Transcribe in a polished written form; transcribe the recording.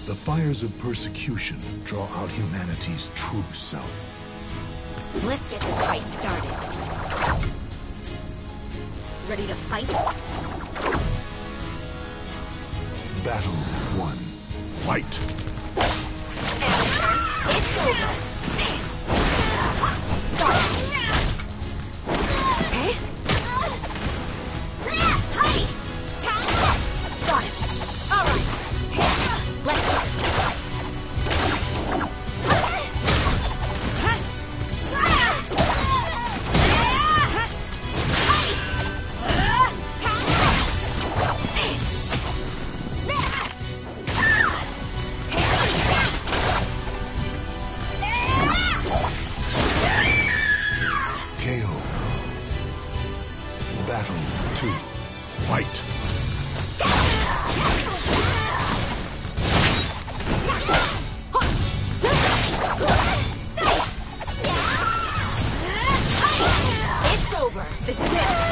The fires of persecution draw out humanity's true self. Let's get this fight started. Ready to fight? Battle 1. Fight! It's over! Got it! Got it! Alright! Let's go! KO. Battle 2. Fight! It's over! This is it!